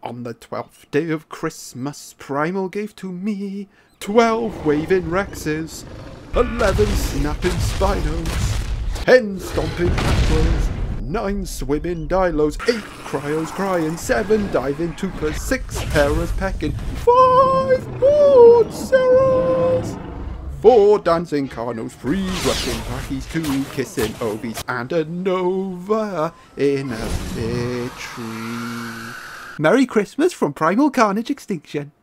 On the 12th day of Christmas, Primal gave to me 12 waving Rexes, 11 snapping Spinos, 10 stomping Packers, 9 swimming Dilos, 8 Cryos crying, 7 diving Toopers, 6 Terrors pecking, 5 Board Sarahs, 4 dancing Carnos, 3 rushing Packies, 2 kissing Obies, and a Nova in a big tree. Merry Christmas from Primal Carnage Extinction.